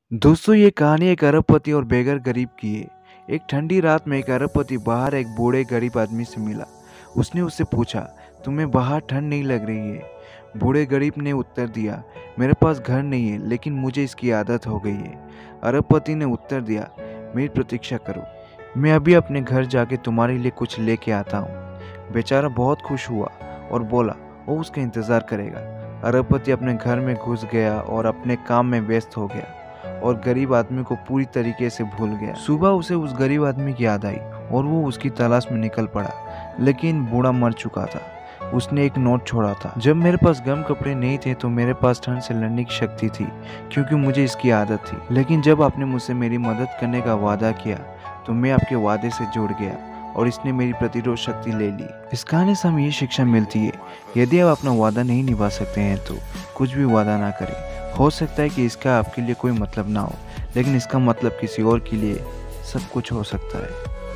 दोस्तों, ये कहानी एक अरबपति और बेघर गरीब की है। एक ठंडी रात में एक अरबपति बाहर एक बूढ़े गरीब आदमी से मिला। उसने उससे पूछा, तुम्हें बाहर ठंड नहीं लग रही है? बूढ़े गरीब ने उत्तर दिया, मेरे पास घर नहीं है, लेकिन मुझे इसकी आदत हो गई है। अरबपति ने उत्तर दिया, मेरी प्रतीक्षा करो, मैं अभी अपने घर जाके तुम्हारे लिए कुछ लेके आता हूँ। बेचारा बहुत खुश हुआ और बोला वो उसका इंतज़ार करेगा। अरबपति अपने घर में घुस गया और अपने काम में व्यस्त हो गया और गरीब आदमी को पूरी तरीके से भूल गया। सुबह उसे उस गरीब आदमी की याद आई और वो उसकी तलाश में निकल पड़ा, लेकिन बूढ़ा मर चुका था। उसने एक नोट छोड़ा था, जब मेरे पास गर्म कपड़े नहीं थे तो मेरे पास ठंड से लड़ने की शक्ति थी, क्योंकि मुझे इसकी आदत थी। लेकिन जब आपने मुझसे मेरी मदद करने का वादा किया तो मैं आपके वादे से जुड़ गया और इसने मेरी प्रतिरोध शक्ति ले ली। इस कहानी से हमें ये शिक्षा मिलती है, यदि आप अपना वादा नहीं निभा सकते हैं तो कुछ भी वादा ना करें। हो सकता है कि इसका आपके लिए कोई मतलब ना हो, लेकिन इसका मतलब किसी और के लिए सब कुछ हो सकता है।